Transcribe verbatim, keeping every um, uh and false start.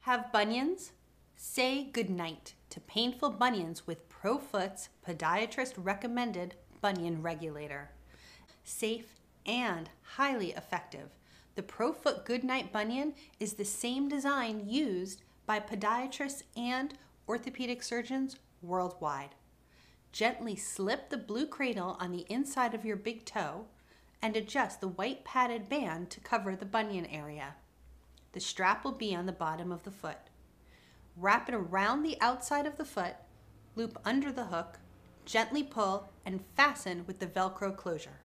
Have bunions? Say goodnight to painful bunions with ProFoot's podiatrist recommended bunion regulator. Safe and highly effective, the ProFoot Goodnight Bunion is the same design used by podiatrists and orthopedic surgeons worldwide. Gently slip the blue cradle on the inside of your big toe and adjust the white padded band to cover the bunion area. The strap will be on the bottom of the foot. Wrap it around the outside of the foot, loop under the hook, gently pull, and fasten with the Velcro closure.